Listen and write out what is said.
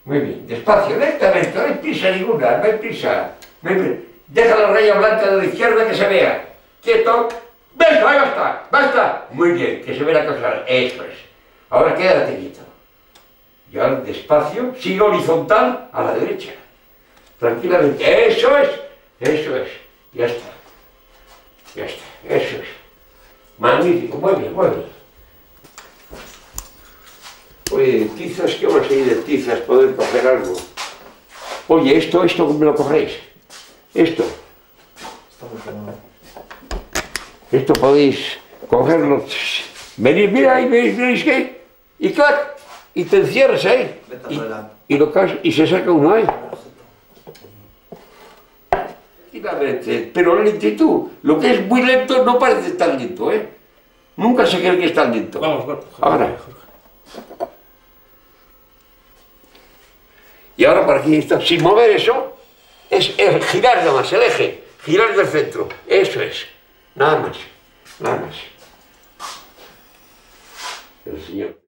Muy bien, despacio, lentamente, no hay prisa ninguna, no hay prisa. No hay prisa. Deja la raya blanca de la izquierda que se vea. Quieto. ¡Venga, ahí basta! ¡Basta! Muy bien, que se vea la cosa. Eso es. Ahora quédate quieto. Ya despacio, sigue horizontal a la derecha. Tranquilamente. Eso es. Eso es. Ya está. Ya está. Eso es. Magnífico. Muy bien, muy bien. Oye, tizas, ¿qué más hay de tizas? Poder coger algo. Oye, esto, ¿cómo lo cogéis? Esto. Esto podéis cogerlo. Venid, mira ahí, ¿veis qué? Y clac, y te encierras ahí. Y lo caes, y se saca uno ahí. Tranquilamente, pero la lentitud, lo que es muy lento no parece tan lento, ¿eh? Nunca se cree que es tan lento. Vamos, Jorge. Ahora. Y ahora por aquí está, sin mover eso, es girar nada más el eje, girar del centro, eso es, nada más, nada más. El señor.